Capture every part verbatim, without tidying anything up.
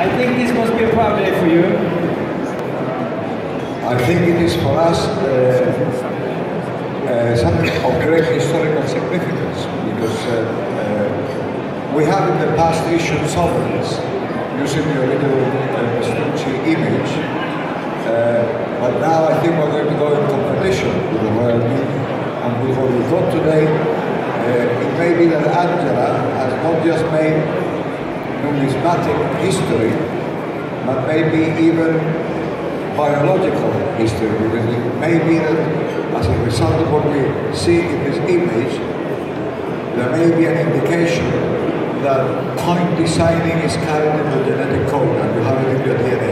I think this must be a proud day for you. I think it is for us uh, uh, something of great historical significance, because uh, uh, we have in the past issued sovereigns using the original uh, Vespucci image, uh, but now I think we're going to go in competition with the Royal Mint, and with what we've got today, uh, it may be that Angela has not just made numismatic history, but maybe even biological history, because it may be that as a result of what we see in this image, there may be an indication that coin designing is carried in the genetic code and you have it in your D N A.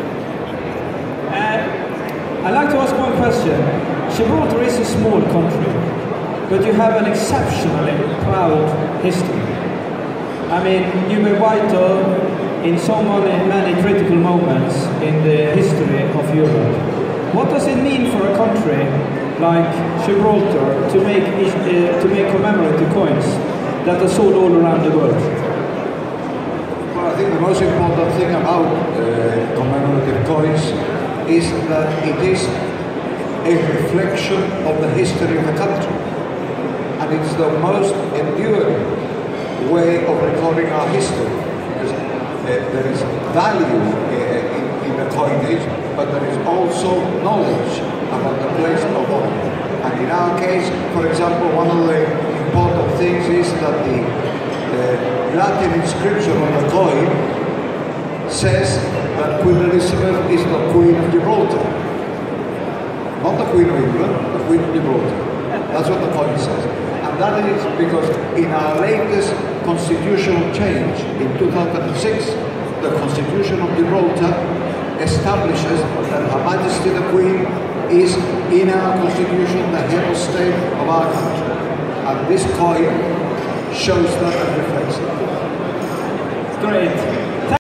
Uh, I'd like to ask one question. Gibraltar is a small country, but you have an exceptionally proud history. I mean, you were vital in so many, many critical moments in the history of Europe. What does it mean for a country like Gibraltar to make, uh, to make commemorative coins that are sold all around the world? Well, I think the most important thing about uh, commemorative coins is that it is a reflection of the history of the country. And it's the most enduring way of recording our history. Uh, there is value uh, in, in the coinage, but there is also knowledge about the place of origin. And in our case, for example, one of the important things is that the uh, Latin inscription on the coin says that Queen Elizabeth is the Queen of Gibraltar. Not the Queen of England, the Queen of Gibraltar. That's what the coin says. And that is because in our latest constitutional change in two thousand six, the Constitution of Gibraltar establishes that Her Majesty the Queen is in our constitution the head of state of our country. And this coin shows that and reflects that. Great.